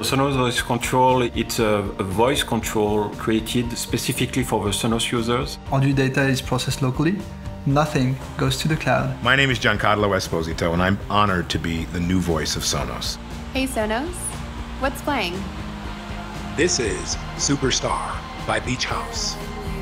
Sonos Voice Control, it's a voice control created specifically for the Sonos users. Audio data is processed locally. Nothing goes to the cloud. My name is Giancarlo Esposito, and I'm honored to be the new voice of Sonos. Hey Sonos, what's playing? This is Superstar by Beach House.